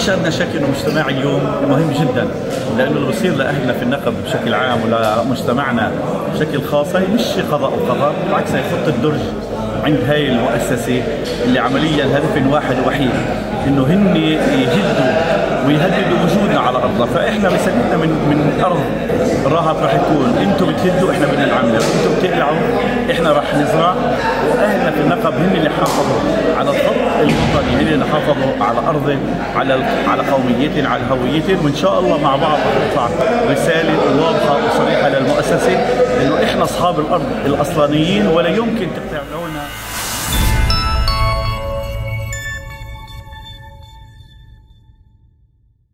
أشهدنا شكل مجتمعي اليوم مهم جدا، لأنه اللي بصير لأهلنا في النقب بشكل عام ولمجتمعنا بشكل خاص هي مش قضاء وقدر، بالعكس هي خطة درج عند هاي المؤسسة اللي عمليا هدف واحد وحيد إنه هن يجدوا ويهددوا وجودنا على أرضنا. فإحنا رسالتنا من أرض الراهب راح يكون أنتم بتهدوا إحنا بدنا نعمل، أنتم بتقلعوا إحنا راح نزرع، وأهلنا في النقب هن اللي حافظوا على الخط الوطني، هن اللي حافظوا على أرضهم، على قوميتهم، على هويتهم. وإن شاء الله مع بعض راح تطلع رسالة واضحة وصريحة للمؤسسة إنه إحنا أصحاب الأرض الأصلانيين ولا يمكن تقطع